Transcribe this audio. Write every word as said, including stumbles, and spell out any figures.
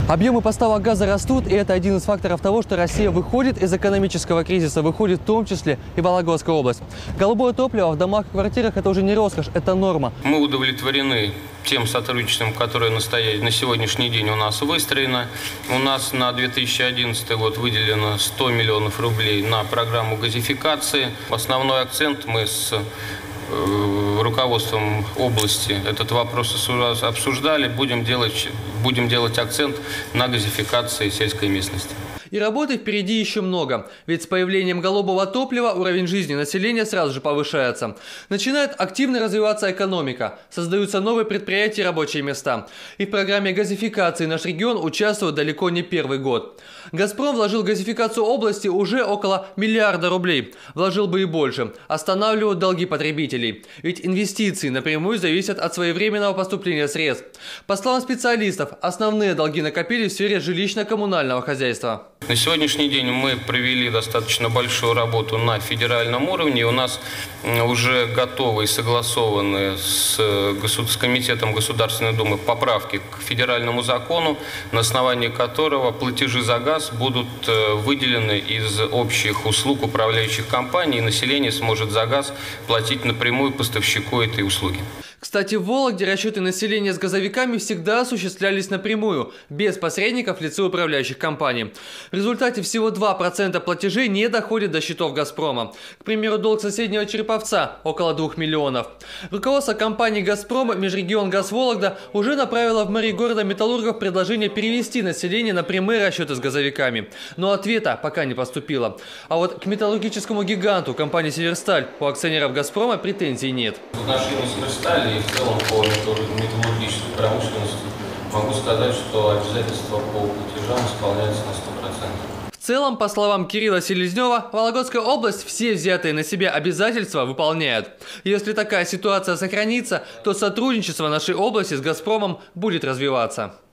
Объемы поставок газа растут, и это один из факторов того, что Россия выходит из экономического кризиса, выходит в том числе и Вологодская область. Голубое топливо в домах и квартирах – это уже не роскошь, это норма. Мы удовлетворены тем сотрудничеством, которое на сегодняшний день у нас выстроено. У нас на две тысячи одиннадцатый год выделено сто миллионов рублей на программу газификации. Основной акцент мы с руководством области этот вопрос обсуждали. Будем делать, будем делать акцент на газификации сельской местности. И работы впереди еще много, ведь с появлением голубого топлива уровень жизни населения сразу же повышается. Начинает активно развиваться экономика, создаются новые предприятия и рабочие места. И в программе газификации наш регион участвует далеко не первый год. «Газпром» вложил в газификацию области уже около миллиарда рублей. Вложил бы и больше. Останавливают долги потребителей. Ведь инвестиции напрямую зависят от своевременного поступления средств. По словам специалистов, основные долги накопились в сфере жилищно-коммунального хозяйства. На сегодняшний день мы провели достаточно большую работу на федеральном уровне. У нас уже готовы и согласованы с Комитетом Государственной Думы поправки к федеральному закону, на основании которого платежи за газ будут выделены из общих услуг управляющих компаний, и население сможет за газ платить напрямую поставщику этой услуги. Кстати, в Вологде расчеты населения с газовиками всегда осуществлялись напрямую, без посредников в лице управляющих компаний. В результате всего два процента платежей не доходит до счетов «Газпрома». К примеру, долг соседнего Череповца – около двух миллионов. Руководство компании «Газпрома» Межрегионгаз Вологда уже направило в мэрию города металлургов предложение перевести население на прямые расчеты с газовиками. Но ответа пока не поступило. А вот к металлургическому гиганту компании «Северсталь» у акционеров «Газпрома» претензий нет. В отношении «Северстали» и в целом по металлургической промышленности могу сказать, что обязательства по платежам исполняются на сто процентов. В целом, по словам Кирилла Селезнева, Вологодская область все взятые на себя обязательства выполняет. Если такая ситуация сохранится, то сотрудничество нашей области с «Газпромом» будет развиваться.